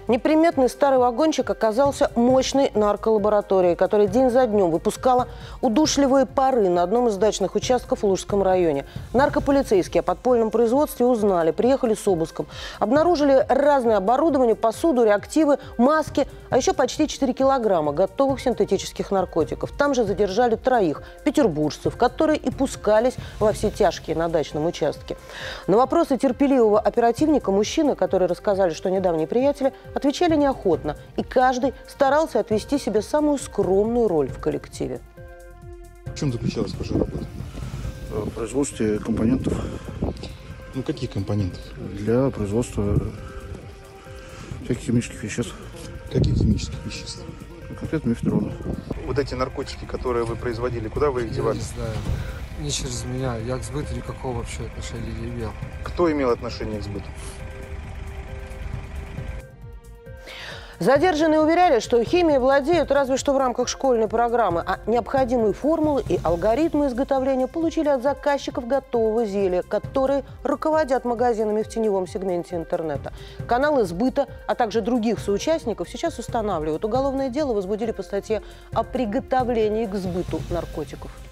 Неприметный старый вагончик оказался мощной нарколабораторией, которая день за днем выпускала удушливые пары на одном из дачных участков в Лужском районе. Наркополицейские о подпольном производстве узнали, приехали с обыском. Обнаружили разное оборудование, посуду, реактивы, маски, а еще почти 4 килограмма готовых синтетических наркотиков. Там же задержали 3 петербуржцев, которые и пускались во все тяжкие на дачном участке. На вопросы терпеливого оперативника мужчины, которые рассказали, что недавние приятели, отвечали неохотно, и каждый старался отвести себе самую скромную роль в коллективе. В чем заключалась ваша работа? В производстве компонентов. Ну, каких компонентов? Для производства всяких химических веществ. Каких химических веществ? Конкретно мефедрона. Вот эти наркотики, которые вы производили, куда вы их девали? Я не знаю. Не через меня. Я к сбыту никакого вообще отношения не имел. Кто имел отношение к сбыту? Задержанные уверяли, что химией владеют разве что в рамках школьной программы, а необходимые формулы и алгоритмы изготовления получили от заказчиков готового зелья, которые руководят магазинами в теневом сегменте интернета. Каналы сбыта, а также других соучастников сейчас устанавливают. Уголовное дело возбудили по статье о приготовлении к сбыту наркотиков.